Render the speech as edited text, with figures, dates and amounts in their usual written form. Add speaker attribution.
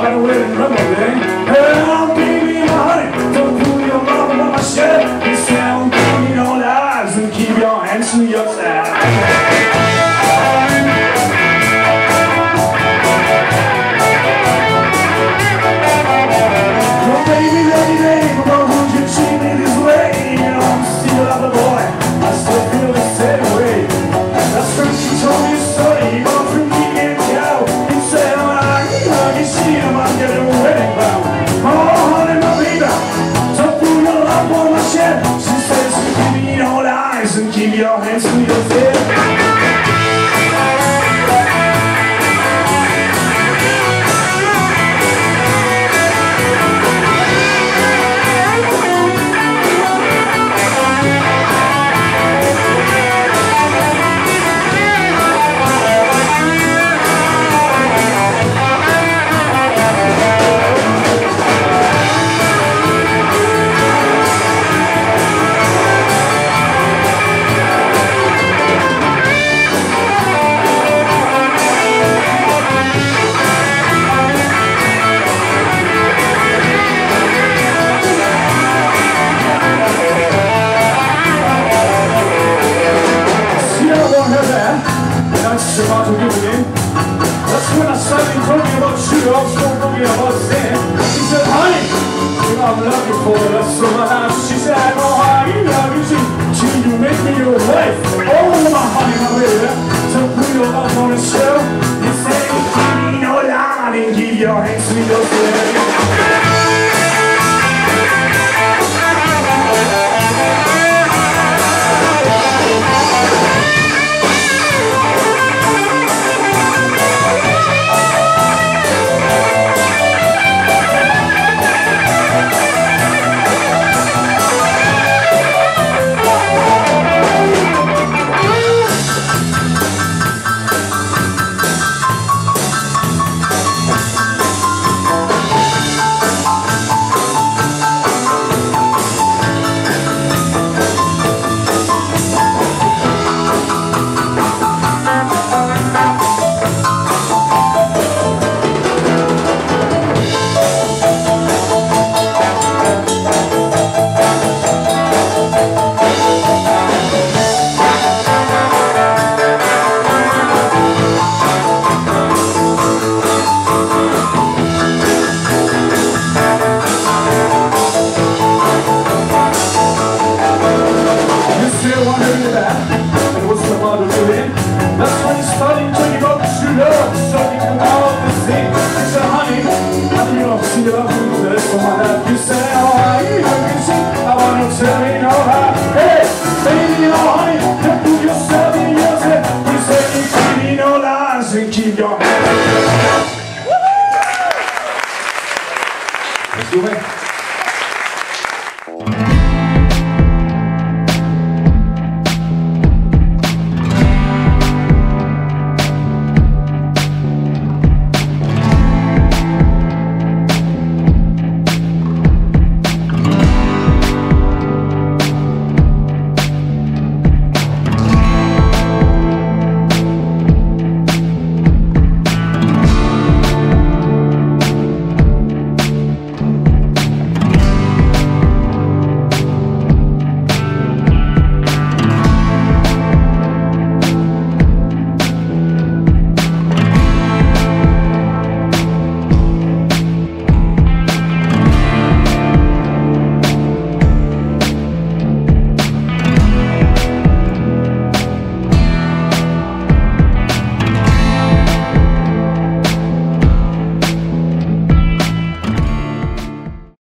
Speaker 1: by the way, remember, baby. Hey, baby, my honey, don't pull your mouth on my shit. You sound funny, no lies, and keep your hands to yourself. And keep your hands to yourself. That's when I started talking about sugar, I was talking about sin. He said, honey, I'm looking for the rest of my life. She said, oh, honey, love you too. You make me your wife. Oh, my honey, my baby. So put your love on the show. You say, give me no lie and give your hands to yourself. That's when you started talking about true love, starting about the thing. You said, honey, how do you know see the love with the rest of my life? You said, oh, honey, you can see, I want to tell me no how. Hey, baby, oh, honey, you put yourself in yourself. You said, you keep me no lies and keep your hands. Let's do it.